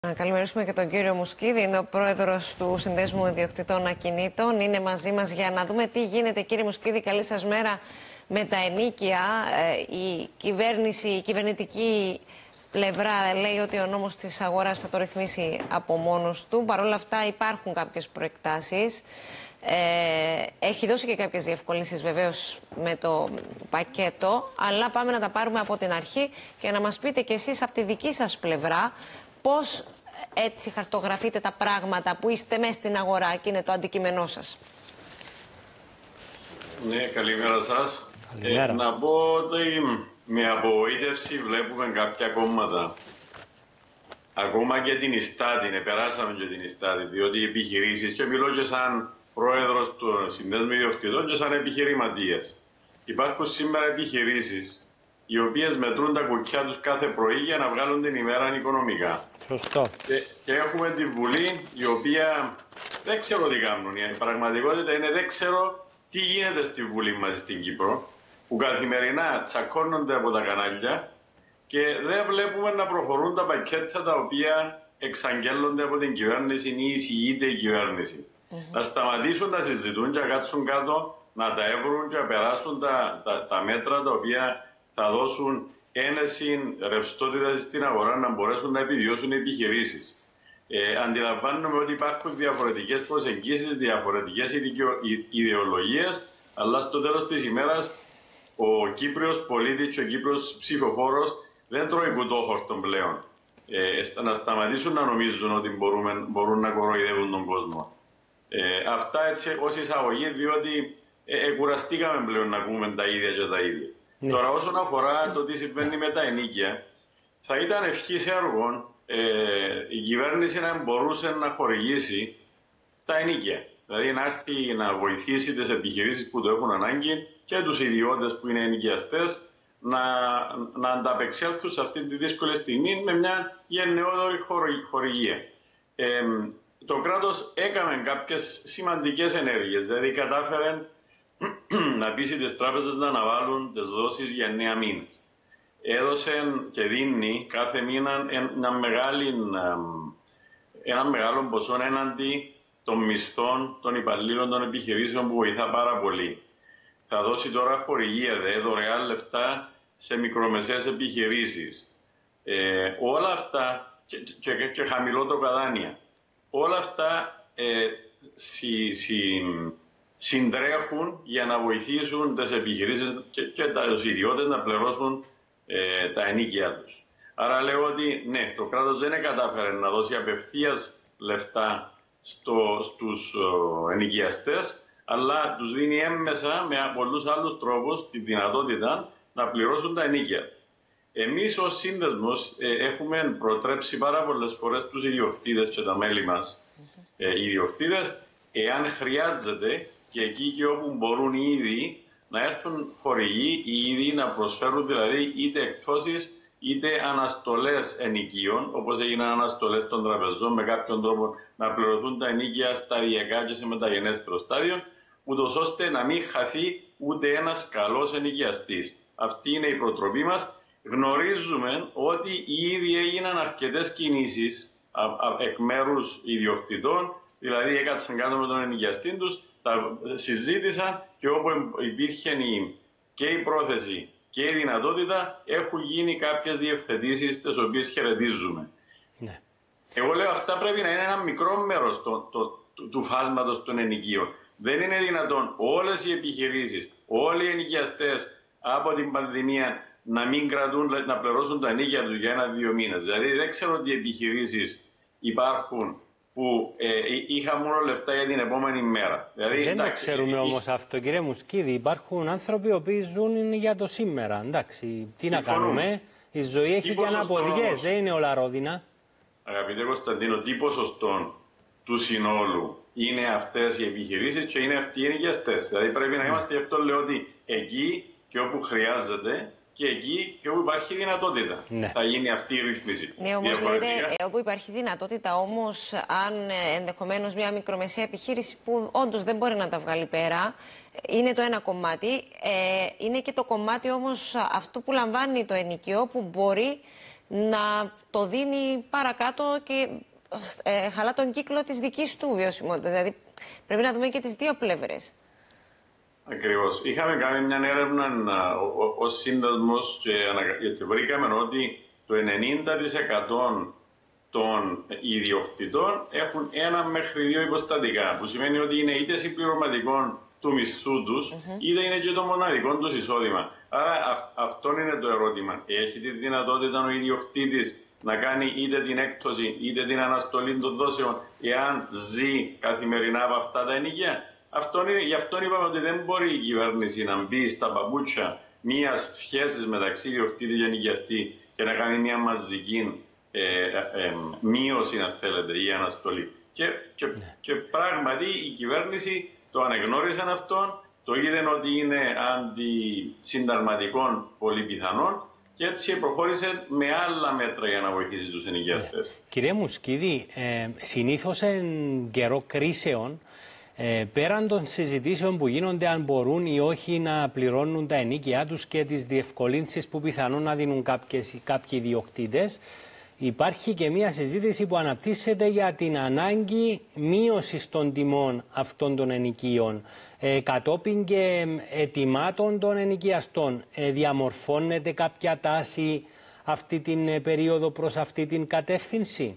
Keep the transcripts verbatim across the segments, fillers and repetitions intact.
Να καλημερίσουμε και τον κύριο Μουσκίδη, είναι ο πρόεδρος του Συνδέσμου Ιδιοκτητών Ακινήτων. Είναι μαζί μας για να δούμε τι γίνεται. Κύριε Μουσκίδη, καλή σας μέρα με τα ενοίκια. Η κυβέρνηση, η κυβερνητική πλευρά λέει ότι ο νόμος της αγοράς θα το ρυθμίσει από μόνος του. Παρ' όλα αυτά υπάρχουν κάποιες προεκτάσεις. Ε, έχει δώσει και κάποιες διευκολύνσεις βεβαίως με το πακέτο, αλλά πάμε να τα πάρουμε από την αρχή και να μας πείτε κι εσείς από τη δική σας πλευρά πώς έτσι χαρτογραφείτε τα πράγματα που είστε μέσα στην αγορά και είναι το αντικείμενό σας. Ναι, καλημέρα σας. Ε, να πω ότι με απογοήτευση βλέπουμε κάποια κόμματα. Ακόμα και την Ιστάτη, ναι, περάσαμε και την Ιστάτη, διότι οι επιχειρήσεις, και μιλώ και σαν πρόεδρος του Συνδέσμου Ιδιοκτητών και σαν επιχειρηματίας. Υπάρχουν σήμερα επιχειρήσεις οι οποίες μετρούν τα κουκιά τους κάθε πρωί για να βγάλουν την ημέρα οικονομικά. Σωστό. Και, και έχουμε τη Βουλή, η οποία δεν ξέρω τι κάνουν. Η πραγματικότητα είναι δεν ξέρω τι γίνεται στη Βουλή μας στην Κύπρο, που καθημερινά τσακώνονται από τα κανάλια και δεν βλέπουμε να προχωρούν τα πακέτα τα οποία εξαγγέλλονται από την κυβέρνηση ή εισηγείται η κυβέρνηση. Mm-hmm. Να σταματήσουν να συζητούν και να κάτσουν κάτω, να τα έβρουν και να περάσουν τα, τα, τα μέτρα τα οποία θα δώσουν ένεση ρευστότητα στην αγορά, να μπορέσουν να επιβιώσουν οι επιχειρήσεις. Ε, αντιλαμβάνομαι ότι υπάρχουν διαφορετικές προσεγγίσεις, διαφορετικές ιδεολογίες, αλλά στο τέλος της ημέρας ο Κύπριος πολίτης και ο Κύπριος ψηφοφόρος δεν τρώει κουτόχορτον πλέον. Ε, να σταματήσουν να νομίζουν ότι μπορούμε, μπορούν να κοροϊδεύουν τον κόσμο. Ε, αυτά έτσι ως εισαγωγή, διότι ε, ε, κουραστήκαμε πλέον να ακούμε τα ίδια και τα ίδια. Ναι. Τώρα, όσον αφορά το τι συμβαίνει με τα ενοίκια, θα ήταν ευχής έργων ε, η κυβέρνηση να μπορούσε να χορηγήσει τα ενοίκια. Δηλαδή να έρθει να βοηθήσει τις επιχειρήσεις που το έχουν ανάγκη και τους ιδιώτες που είναι ενοικιαστές να, να ανταπεξέλθουν σε αυτή τη δύσκολη στιγμή με μια γενναιόδορη χορηγία. Ε, το κράτος έκανε κάποιες σημαντικές ενέργειες, δηλαδή κατάφερε να πείσει τις τράπεζες να αναβάλουν τις δόσεις για εννέα μήνες. Έδωσε και δίνει κάθε μήνα ένα, μεγάλη, ένα μεγάλο ποσό έναντι των μισθών των υπαλλήλων των επιχειρήσεων που βοηθά πάρα πολύ. Θα δώσει τώρα χορηγία, δε, δωρεάν λεφτά σε μικρομεσαίες επιχειρήσεις. Ε, όλα αυτά και, και, και χαμηλό καδάνια. Όλα αυτά ε, συ, συ, συντρέχουν για να βοηθήσουν τις επιχειρήσεις και, και τους ιδιώτες να πληρώσουν ε, τα ενοίκια τους. Άρα λέω ότι ναι, το κράτος δεν κατάφερε να δώσει απευθείας λεφτά στο, στους ο, ενοικιαστές, αλλά τους δίνει έμμεσα με πολλούς άλλους τρόπους τη δυνατότητα να πληρώσουν τα ενοίκια. Εμείς ως σύνδεσμος ε, έχουμε προτρέψει πάρα πολλές φορές τους ιδιοκτήτες και τα μέλη μας, ε, οι ιδιοκτήτες, εάν χρειάζεται και εκεί και όπου μπορούν ήδη να έρθουν χορηγοί ή ήδη να προσφέρουν δηλαδή είτε εκπτώσεις είτε αναστολές ενοικίων, όπως έγιναν αναστολές των τραπεζών με κάποιον τρόπο να πληρωθούν τα ενοίκια σταδιακά και σε μεταγενέστερο στάδιο, ούτως ώστε να μην χαθεί ούτε ένας καλός ενοικιαστής. Αυτή είναι η προτροπή μας. Γνωρίζουμε ότι ήδη έγιναν αρκετές κινήσεις εκ μέρους ιδιοκτητών, δηλαδή έκατσαν κάτω με τον ενοικιαστή τους, τα συζήτησαν και όπου υπήρχε και η πρόθεση και η δυνατότητα έχουν γίνει κάποιες διευθετήσεις τις οποίες χαιρετίζουμε. Ναι. Εγώ λέω αυτά πρέπει να είναι ένα μικρό μέρος το, το, το, του φάσματος των ενοικίων. Δεν είναι δυνατόν όλες οι επιχειρήσεις, όλοι οι ενοικιαστές από την πανδημία να μην κρατούν, να πληρώσουν τα ενοίκια τους για ένα-δύο μήνες. Δηλαδή δεν ξέρω τι επιχειρήσεις υπάρχουν που ε, είχα μόνο λεφτά για την επόμενη μέρα. Δηλαδή, δεν εντάξει, το ξέρουμε ε, όμως αυτό, κύριε Μουσκίδη. Υπάρχουν άνθρωποι οι οποίοι ζουν για το σήμερα. Εντάξει, τι να κάνουμε. Η ζωή έχει και αναποδιές, δεν είναι όλα ρόδινα. Αγαπητέ Κωνσταντίνο, τι ποσοστό του συνόλου είναι αυτές οι επιχειρήσεις και είναι αυτοί οι ενοικιαστές. Δηλαδή πρέπει να είμαστε, γι' αυτό λέω ότι εκεί και όπου χρειάζεται και εκεί και όπου υπάρχει δυνατότητα ναι. θα γίνει αυτή η ρύθμιση. Ναι, όμως λέτε, όπου υπάρχει δυνατότητα, όμως αν ενδεχομένως μια μικρομεσαία επιχείρηση που όντως δεν μπορεί να τα βγάλει πέρα, είναι το ένα κομμάτι, ε, είναι και το κομμάτι όμως αυτό που λαμβάνει το ενοικιό που μπορεί να το δίνει παρακάτω και ε, χαλά τον κύκλο της δικής του βιωσιμότητας. Δηλαδή πρέπει να δούμε και τις δύο πλευρές. Ακριβώς. Είχαμε κάνει μια έρευνα ως σύνδεσμος και, και βρήκαμε ότι το ενενήντα τοις εκατό των ιδιοκτητών έχουν ένα μέχρι δύο υποστατικά, που σημαίνει ότι είναι είτε συμπληρωματικών του μισθού τους, mm-hmm. είτε είναι και το μοναδικό τους εισόδημα. Άρα αυ, αυτό είναι το ερώτημα. Έχει τη δυνατότητα ο ιδιοκτήτης να κάνει είτε την έκπτωση είτε την αναστολή των δόσεων, εάν ζει καθημερινά από αυτά τα ενοικία? Αυτό είναι, γι' αυτό είπαμε ότι δεν μπορεί η κυβέρνηση να μπει στα παπούτσια μιας σχέσης μεταξύ ιδιοκτήτη και ενοικιαστή και να κάνει μια μαζική ε, ε, ε, μείωση, αν θέλετε, ή αναστολή. Και, και, ναι. και πράγματι η κυβέρνηση το ανεγνώρισε αυτόν, το είδε ότι είναι αντισυνταγματικών πολύ πιθανόν και έτσι προχώρησε με άλλα μέτρα για να βοηθήσει τους ενοικιαστές. Ναι. Κύριε Μουσκίδη, ε, συνήθως εν καιρό κρίσεων, Ε, πέραν των συζητήσεων που γίνονται αν μπορούν ή όχι να πληρώνουν τα ενοίκια τους και τις διευκολύνσεις που πιθανόν να δίνουν κάποιες, κάποιοι ιδιοκτήτες, υπάρχει και μια συζήτηση που αναπτύσσεται για την ανάγκη μείωσης των τιμών αυτών των ενοικίων, ε, κατόπιν και ετοιμάτων των ενοικιαστών. Ε, διαμορφώνεται κάποια τάση αυτή την περίοδο προς αυτή την κατεύθυνση?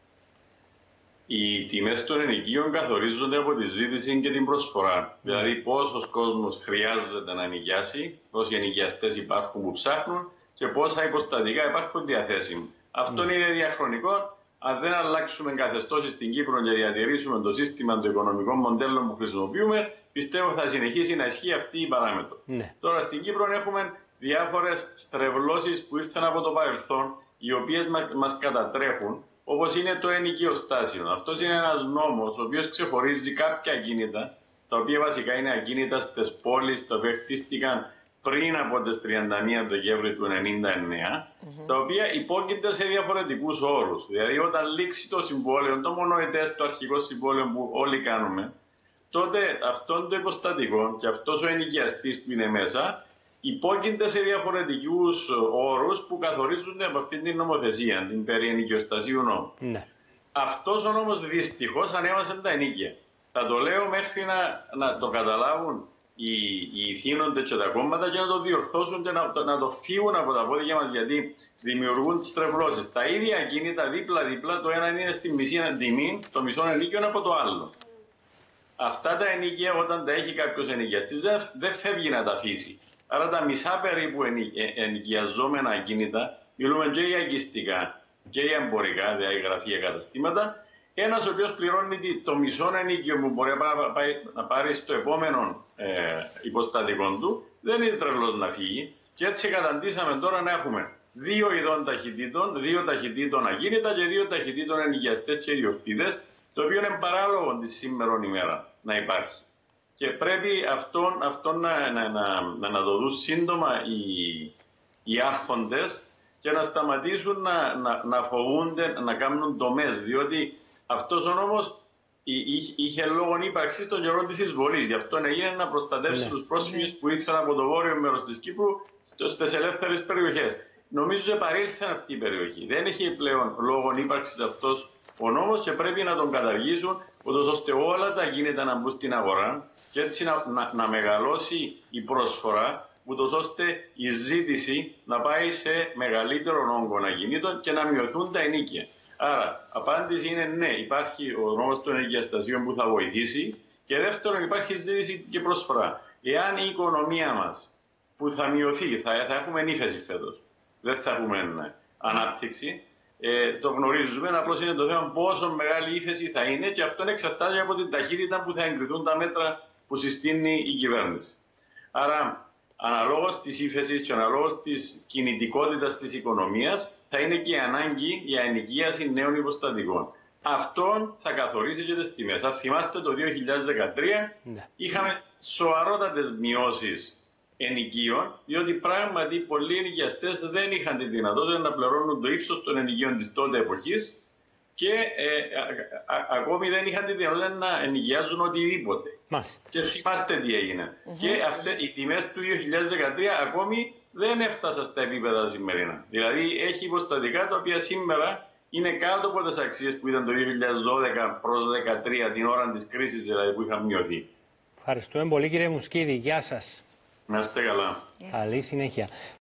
Οι τιμές των ενοικίων καθορίζονται από τη ζήτηση και την προσφορά. Mm. Δηλαδή, πόσος κόσμος χρειάζεται να ενοικιάσει, πόσοι ενοικιαστές υπάρχουν που ψάχνουν και πόσα υποστατικά υπάρχουν διαθέσιμοι. Mm. Αυτό είναι διαχρονικό. Αν δεν αλλάξουμε καθεστώς στην Κύπρο και διατηρήσουμε το σύστημα των οικονομικών μοντέλων που χρησιμοποιούμε, πιστεύω θα συνεχίσει να ισχύει αυτή η παράμετρο. Mm. Τώρα, στην Κύπρο έχουμε διάφορες στρεβλώσεις που ήρθαν από το παρελθόν, οι οποίες μας κατατρέχουν. Όπως είναι το ενοικιοστάσιο. Αυτός είναι ένας νόμος ο οποίος ξεχωρίζει κάποια ακίνητα, τα οποία βασικά είναι ακίνητα στις πόλεις, τα οποία χτίστηκαν πριν από τις τριάντα μία Δεκέμβρη του ενενήντα εννέα, mm-hmm. τα οποία υπόκεινται σε διαφορετικούς όρους. Δηλαδή, όταν λήξει το συμβόλαιο, το μονοετές, το αρχικό συμβόλαιο που όλοι κάνουμε, τότε αυτόν το υποστατικό και αυτός ο ενοικιαστής που είναι μέσα, υπόκεινται σε διαφορετικούς όρους που καθορίζονται από αυτήν την νομοθεσία, την περί ενοικιοστασίου νόμου. Ναι. Αυτός ο νόμος δυστυχώς ανέβασε τα ενοίκια. Θα το λέω μέχρι να, να το καταλάβουν οι, οι ηθήνοντες και τα κόμματα και να το διορθώσουν και να, να το φύγουν από τα πόδια μας, γιατί δημιουργούν τις τρευλώσεις. Τα ίδια ακίνητα δίπλα-δίπλα, το ένα είναι στη μισή τιμή, το μισό ενοίκιο από το άλλο. Αυτά τα ενοίκια, όταν τα έχει κάποιος ενοικιαστής, δεν φεύγει να τα αφήσει. Άρα τα μισά περίπου ενοικιαζόμενα ακίνητα, μιλούμε και για οικιστικά και για εμπορικά, δηλαδή γραφεία καταστήματα, ένας ο οποίος πληρώνει το μισό ενοίκιο που μπορεί να πάρει στο επόμενο ε, υποστατικό του, δεν είναι τρελός να φύγει. Και έτσι καταντήσαμε τώρα να έχουμε δύο ειδών ταχυτήτων, δύο ταχυτήτων ακίνητα και δύο ταχυτήτων ενοικιαστές και ιδιοκτήτες, το οποίο είναι παράλογο τη σήμερα ημέρα να υπάρχει. Και πρέπει αυτόν, αυτόν να, να, να, να το δουν σύντομα οι, οι άρχοντες και να σταματήσουν να, να, να φοβούνται να κάνουν τομές. Διότι αυτός ο νόμος είχε λόγο ύπαρξη των καιρών της εισβολής. Γι' αυτό έγινε να προστατεύσει ναι. τους πρόσφυγες που ήρθαν από το βόρειο μέρος της Κύπρου στις ελεύθερες περιοχές. Νομίζω επαρήλθαν αυτή η περιοχή. Δεν έχει πλέον λόγο ύπαρξης αυτός ο νόμος και πρέπει να τον καταργήσουν, ούτως ώστε όλα τα γίνεται να μπουν στην αγορά και έτσι να, να, να μεγαλώσει η πρόσφορα, ούτως ώστε η ζήτηση να πάει σε μεγαλύτερο όγκο ακινήτων και να μειωθούν τα ενοίκια. Άρα, απάντηση είναι ναι, υπάρχει ο νόμος των ενοικιαστασίων που θα βοηθήσει και δεύτερον υπάρχει ζήτηση και προσφορά. Εάν η οικονομία μας που θα μειωθεί, θα, θα έχουμε ύφεση φέτος, δεν θα έχουμε ναι, ανάπτυξη, ε, το γνωρίζουμε, απλώς είναι το θέμα πόσο μεγάλη ύφεση θα είναι και αυτό εξαρτάται από την ταχύτητα που θα εγκριθούν τα μέτρα που συστήνει η κυβέρνηση. Άρα, αναλόγως της ύφεσης και αναλόγως της κινητικότητας της οικονομίας, θα είναι και η ανάγκη για ενοικίαση νέων υποστατικών. Αυτό θα καθορίσει και τις τιμές. Αν θυμάστε το δύο χιλιάδες δεκατρία, ναι. είχαμε σοβαρότατες μειώσεις ενοικίων, διότι πράγματι πολλοί ενοικιαστές δεν είχαν τη δυνατότητα να πληρώνουν το ύψος των ενοικίων της τότε εποχής και ε, α, α, ακόμη δεν είχαν τη δυνατότητα να ενοικιάζουν οτιδήποτε. Μάλιστα. Και θυμάστε τι έγινε. Mm-hmm. Και αυτές, οι τιμές του δύο χιλιάδες δεκατρία ακόμη δεν έφτασαν στα επίπεδα σημερινά. Δηλαδή έχει υποστατικά τα οποία σήμερα είναι κάτω από τις αξίες που ήταν το δύο χιλιάδες δώδεκα προς δύο χιλιάδες δεκατρία, την ώρα της κρίσης δηλαδή που είχαν μειωθεί. Ευχαριστούμε πολύ κύριε Μουσκίδη. Γεια σας. Να είστε καλά. Καλή συνέχεια.